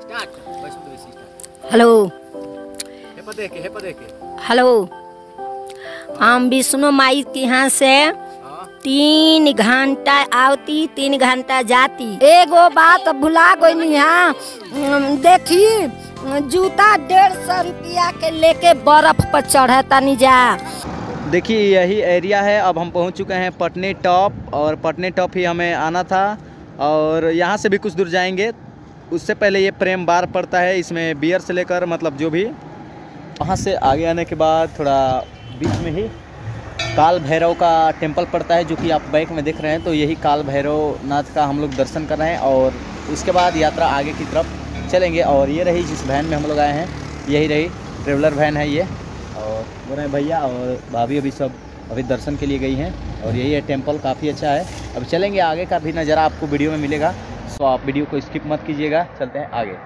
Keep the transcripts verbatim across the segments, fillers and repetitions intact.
Hello हेपा देखे हेपा देखे हेलो, हम विष्णु माई के यहाँ से तीन घंटा आवती तीन घंटा जाती। एगो बात भुला गई हाँ, देखी जूता डेढ़ सौ रुपया के लेके बर्फ पर चढ़े तनी जा। देखिए यही एरिया है। अब हम पहुंच चुके हैं पटनी टॉप, और पटनी टॉप ही हमें आना था और यहाँ से भी कुछ दूर जाएंगे। उससे पहले ये प्रेम बार पड़ता है, इसमें बियर से लेकर मतलब जो भी। वहाँ से आगे आने के बाद थोड़ा बीच में ही काल भैरव का टेम्पल पड़ता है, जो कि आप बैक में देख रहे हैं। तो यही काल भैरव नाथ का हम लोग दर्शन कर रहे हैं और उसके बाद यात्रा आगे की तरफ चलेंगे। और ये रही जिस वैन में हम लोग आए हैं, यही रही ट्रेवलर वैन है ये। और बोल रहे हैं भैया और भाभी अभी सब अभी दर्शन के लिए गई हैं। और यही है टेम्पल, काफ़ी अच्छा है। अब चलेंगे, आगे का भी नज़ारा आपको वीडियो में मिलेगा, सो आप वीडियो को स्किप मत कीजिएगा। चलते हैं आगे।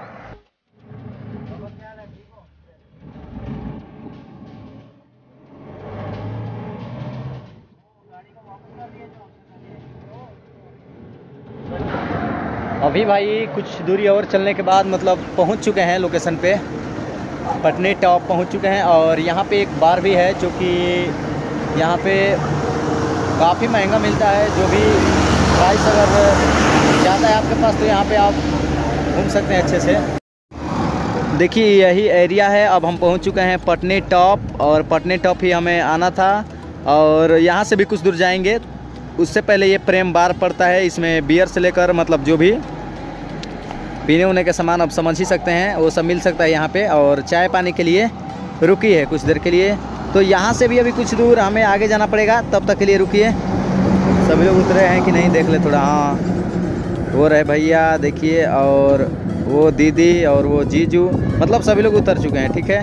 अभी भाई कुछ दूरी और चलने के बाद मतलब पहुंच चुके हैं लोकेशन पे, पटनी टॉप पहुंच चुके हैं। और यहाँ पे एक बार भी है जो कि यहाँ पे काफ़ी महंगा मिलता है। जो भी प्राइस अगर ज़्यादा है आपके पास तो यहाँ पे आप घूम सकते हैं अच्छे से। देखिए यही एरिया है। अब हम पहुँच चुके हैं पटनी टॉप, और पटनी टॉप ही हमें आना था और यहाँ से भी कुछ दूर जाएंगे। उससे पहले ये प्रेम बार पड़ता है, इसमें बियर से लेकर मतलब जो भी पीने उने के सामान आप समझ ही सकते हैं, वो सब मिल सकता है यहाँ पे। और चाय पानी के लिए रुकी है कुछ देर के लिए। तो यहाँ से भी अभी कुछ दूर हमें आगे जाना पड़ेगा, तब तक के लिए रुकिए। सभी लोग उतरे हैं कि नहीं देख ले थोड़ा। हाँ, वो रहे भैया देखिए, और वो दीदी और वो जीजू, मतलब सभी लोग उतर चुके हैं। ठीक है,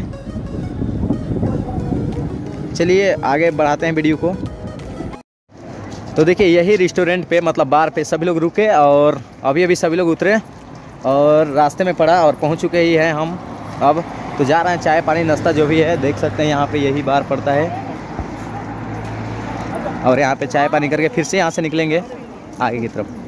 चलिए आगे बढ़ाते हैं वीडियो को। तो देखिए यही रेस्टोरेंट पे मतलब बार पे सभी लोग रुके और अभी अभी सभी लोग उतरे और रास्ते में पड़ा और पहुंच चुके ही हैं हम। अब तो जा रहे हैं, चाय पानी नाश्ता जो भी है देख सकते हैं। यहाँ पे यही बार पड़ता है और यहाँ पे चाय पानी करके फिर से यहाँ से निकलेंगे आगे की तरफ।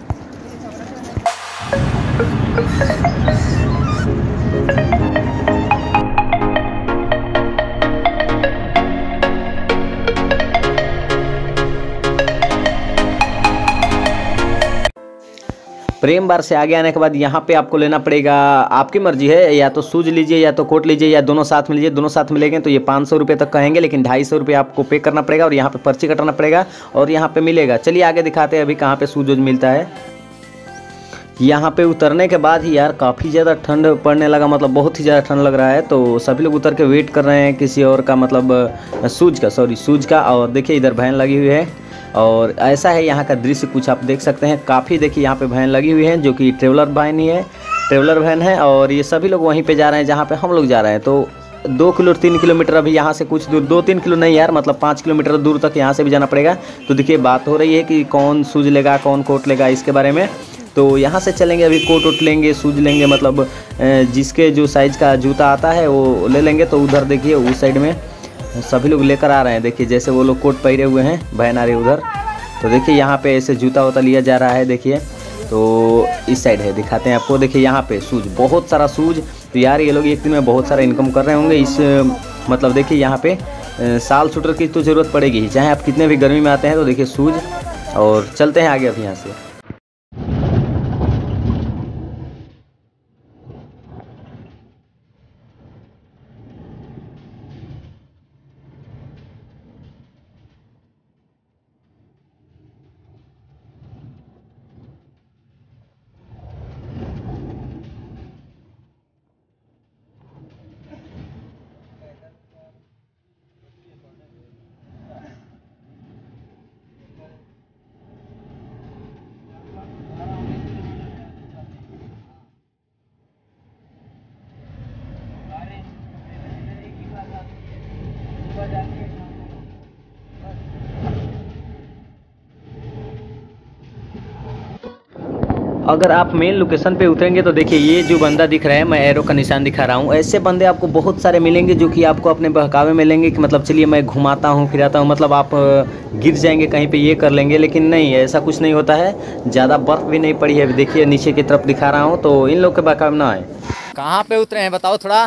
प्रेम बार से आगे आने के बाद यहाँ पे आपको लेना पड़ेगा, आपकी मर्जी है, या तो शूज लीजिए या तो कोट लीजिए या दोनों साथ में लीजिए। दोनों साथ में लेंगे तो ये पाँच सौ रुपये तक कहेंगे, लेकिन ढाई सौ रुपये आपको पे करना पड़ेगा और यहाँ पे पर्ची कटाना पड़ेगा और यहाँ पे मिलेगा। चलिए आगे दिखाते हैं अभी कहाँ पे शूज वूज मिलता है। यहाँ पे उतरने के बाद ही यार काफ़ी ज़्यादा ठंड पड़ने लगा, मतलब बहुत ही ज़्यादा ठंड लग रहा है। तो सभी लोग उतर के वेट कर रहे हैं किसी और का, मतलब शूज का, सॉरी शूज का। और देखिए इधर वैन लगी हुई है और ऐसा है यहाँ का दृश्य कुछ आप देख सकते हैं। काफ़ी देखिए यहाँ पे वैन लगी हुई है जो कि ट्रेवलर वैन ही है, ट्रेवलर वैन है। और ये सभी लोग वहीं पे जा रहे हैं जहाँ पे हम लोग जा रहे हैं। तो दो किलो तीन किलोमीटर अभी यहाँ से कुछ दूर, दो तीन किलो नहीं यार, मतलब पाँच किलोमीटर दूर तक यहाँ से भी जाना पड़ेगा। तो देखिए बात हो रही है कि कौन शूज लेगा कौन कोट लेगा इसके बारे में। तो यहाँ से चलेंगे, अभी कोट वोट लेंगे, शूज लेंगे, मतलब जिसके जो साइज़ का जूता आता है वो ले लेंगे। तो उधर देखिए उस साइड में सभी लोग लेकर आ रहे हैं। देखिए जैसे वो लोग कोट पहने हुए हैं, बहन आ रही उधर। तो देखिए यहाँ पे ऐसे जूता वूता लिया जा रहा है। देखिए तो इस साइड है, दिखाते हैं आपको। देखिए यहाँ पे शूज, बहुत सारा शूज। तो यार ये लोग एक दिन में बहुत सारा इनकम कर रहे होंगे इस, मतलब देखिए यहाँ पे साल शूटर की तो ज़रूरत पड़ेगी ही, चाहे आप कितने भी गर्मी में आते हैं। तो देखिए शूज, और चलते हैं आगे अब यहाँ से। अगर आप मेन लोकेशन पे उतरेंगे तो देखिए ये जो बंदा दिख रहा है, मैं एरो का निशान दिखा रहा हूँ, ऐसे बंदे आपको बहुत सारे मिलेंगे जो कि आपको अपने बहकावे में लेंगे कि मतलब चलिए मैं घुमाता हूँ फिराता हूँ, मतलब आप गिर जाएंगे कहीं पे ये कर लेंगे। लेकिन नहीं, ऐसा कुछ नहीं होता है। ज़्यादा बर्फ़ भी नहीं पड़ी है, देखिए नीचे की तरफ दिखा रहा हूँ, तो इन लोग के बहकावे में ना आए। कहाँ पे उतरे हैं बताओ थोड़ा?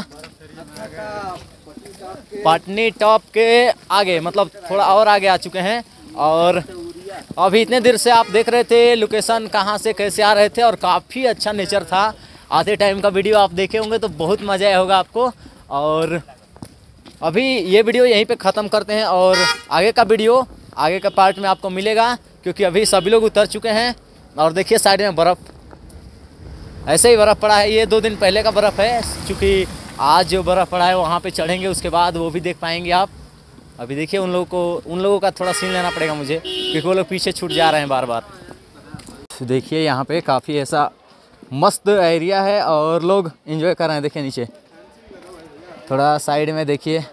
पटनी टॉप के आगे, मतलब थोड़ा और आगे आ चुके हैं। और अभी इतने देर से आप देख रहे थे लोकेशन कहाँ से कैसे आ रहे थे, और काफ़ी अच्छा नेचर था। आधे टाइम का वीडियो आप देखे होंगे तो बहुत मज़ा आया होगा आपको। और अभी ये वीडियो यहीं पे ख़त्म करते हैं, और आगे का वीडियो आगे का पार्ट में आपको मिलेगा, क्योंकि अभी सभी लोग उतर चुके हैं। और देखिए साइड में बर्फ़, ऐसे ही बर्फ़ पड़ा है, ये दो दिन पहले का बर्फ़ है। क्योंकि आज जो बर्फ़ पड़ा है वहाँ पे चढ़ेंगे, उसके बाद वो भी देख पाएंगे आप। अभी देखिए उन लोगों को उन लोगों का थोड़ा सीन लेना पड़ेगा मुझे, क्योंकि वो लोग पीछे छूट जा रहे हैं बार बार। तो देखिए यहाँ पे काफ़ी ऐसा मस्त एरिया है और लोग एंजॉय कर रहे हैं। देखिए नीचे थोड़ा साइड में देखिए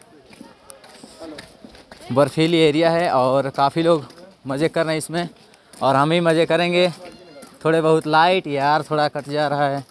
बर्फीली एरिया है, और काफ़ी लोग मज़े कर रहे हैं इसमें, और हम ही मज़े करेंगे थोड़े बहुत। लाइट यार थोड़ा कट जा रहा है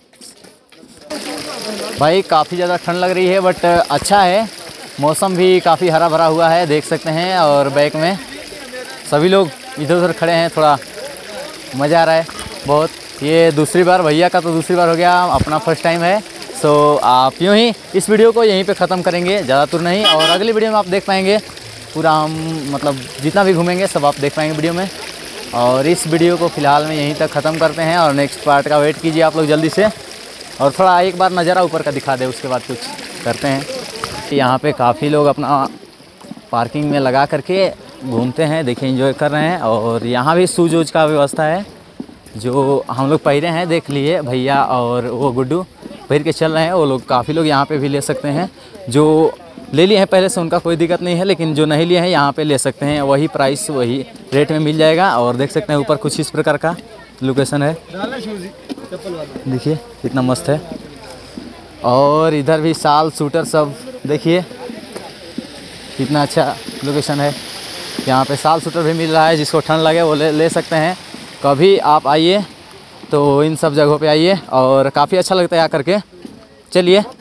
भाई, काफ़ी ज़्यादा ठंड लग रही है, बट अच्छा है। मौसम भी काफ़ी हरा भरा हुआ है, देख सकते हैं। और बैक में सभी लोग इधर उधर खड़े हैं, थोड़ा मज़ा आ रहा है बहुत। ये दूसरी बार, भैया का तो दूसरी बार हो गया, अपना फर्स्ट टाइम है। सो आप यूँ ही इस वीडियो को यहीं पे ख़त्म करेंगे, ज़्यादा दूर नहीं। और अगली वीडियो में आप देख पाएंगे पूरा, हम मतलब जितना भी घूमेंगे सब आप देख पाएंगे वीडियो में। और इस वीडियो को फ़िलहाल में यहीं तक ख़त्म करते हैं, और नेक्स्ट पार्ट का वेट कीजिए आप लोग जल्दी से। और थोड़ा एक बार नज़ारा ऊपर का दिखा दे, उसके बाद कुछ करते हैं। यहाँ पे काफ़ी लोग अपना पार्किंग में लगा करके घूमते हैं, देखिए एंजॉय कर रहे हैं। और यहाँ भी शूज वूज का व्यवस्था है, जो हम लोग पहरे हैं, देख लिए भैया और वो गुड्डू पहन के चल रहे हैं। वो लोग काफ़ी लोग यहाँ पे भी ले सकते हैं, जो ले लिए हैं पहले से उनका कोई दिक्कत नहीं है, लेकिन जो नहीं लिए हैं यहाँ पे ले सकते हैं, वही प्राइस वही रेट में मिल जाएगा। और देख सकते हैं ऊपर कुछ इस प्रकार का लोकेशन है, देखिए कितना मस्त है। और इधर भी शाल शूटर सब देखिए कितना अच्छा लोकेशन है। यहाँ पे शाल शूटर भी मिल रहा है, जिसको ठंड लगे वो ले, ले सकते हैं। कभी आप आइए तो इन सब जगहों पे आइए, और काफ़ी अच्छा लगता है आकर के। चलिए